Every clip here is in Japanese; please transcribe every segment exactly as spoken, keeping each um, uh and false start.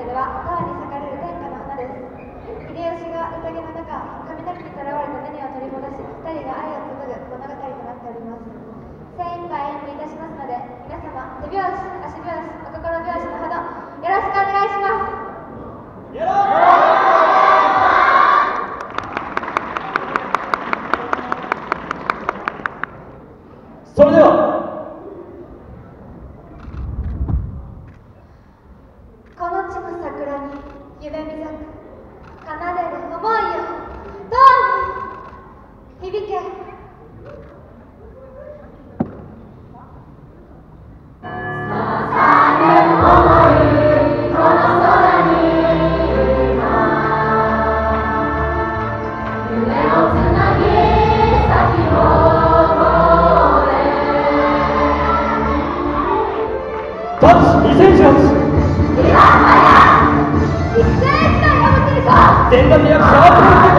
では川に咲かれる天下の花です。秀吉が宴の中、雷にとらわれた峰を取り戻し、二人が愛を紡ぐ物語となっております。精一杯演舞いたしますので、皆様手拍子、足拍子、お心拍子のほどよろしくお願いします。よろしく。 それではこの地の桜に夢見咲く奏でる思いよどうに響け。 全立役者はこの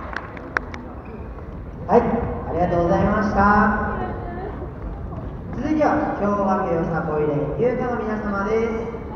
はい、ありがとうございました。続いていては兵庫学園よさこい連有価の皆様です。